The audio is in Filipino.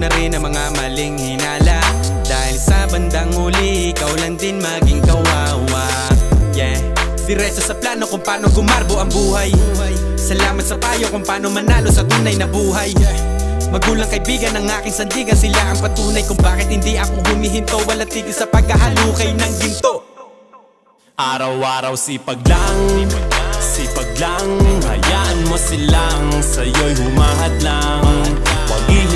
na rin ang mga maling hinala. Dahil sa bandang huli, ikaw lang din maging kawawa. Yeah, diretso sa plano kung paano gumarbo ang buhay. Salamat sa payo kung paano manalo sa tunay na buhay. Magulang kaibigan ng aking sandigan, sila ang patunay kung bakit hindi ako humihinto. Walang tigil sa pagkahalukay ng ginto. Araw-araw sipag lang, hayaan mo silang sa'yo'y humahad lang. Huwag